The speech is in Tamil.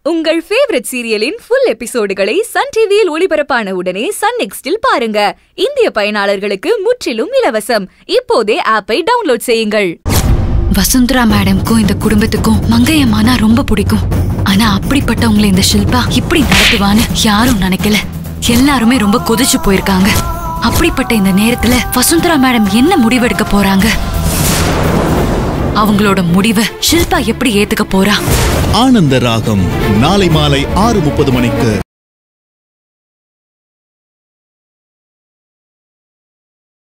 உங்கள் ஃபேவரட் சீரியலின் ஃபுல் எபிசோடுகளை சன் டிவியில் ஒளிபரப்பான உடனே சன் நெக்ஸ்டில் பாருங்க. இந்திய பயனாளர்களுக்கு முற்றிலும் இலவசம். இப்போதே ஆப்பை டவுன்லோட் செய்யுங்கள். வசுந்தரா மேடம்க்கும் இந்த குடும்பத்துக்கும் மங்கையம்மானா ரொம்ப பிடிக்கும். ஆனா அப்படிப்பட்டவங்களை இந்த ஷில்பா இப்படி நடத்துவான்னு யாரும் நினைக்கல. எல்லாருமே ரொம்ப கொதிச்சு போயிருக்காங்க. அப்படிப்பட்ட இந்த நேரத்துல வசுந்தரா மேடம் என்ன முடிவெடுக்க போறாங்க? அவங்களோட முடிவை ஷில்பா எப்படி ஏத்துக்க போறா? ஆனந்த ராகம் நாளை மாலை 6:30 மணிக்கு.